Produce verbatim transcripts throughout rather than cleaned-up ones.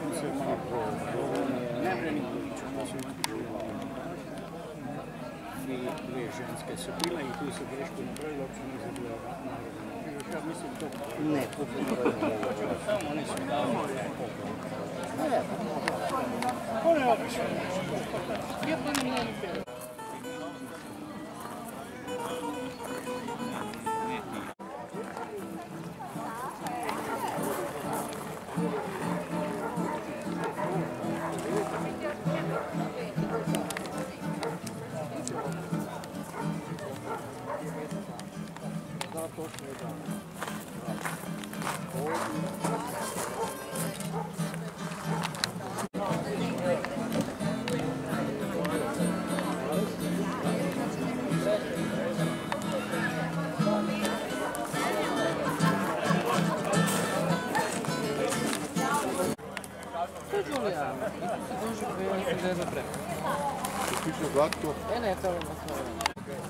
Dvije ženske su bile i tu su grešku napravili, uopće nije zabila ja mislim to... Ne, kupno samo oni su dali. Ne, on je obično. Jedno nije ni pjeva. Tiče glatko? E ne, to je ono.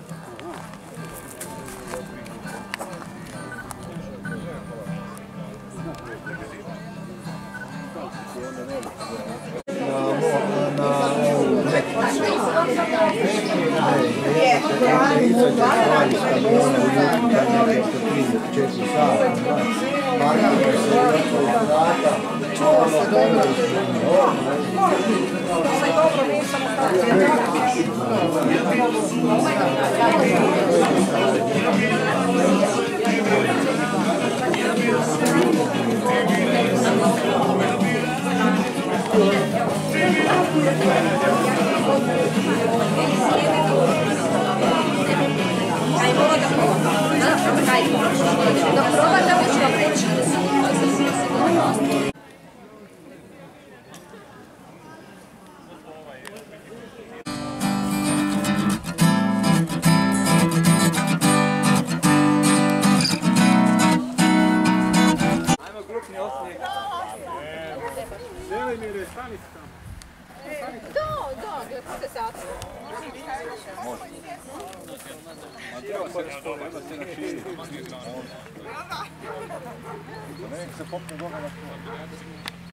Da, da, gledajte sati. Može. Ne, se popne doma na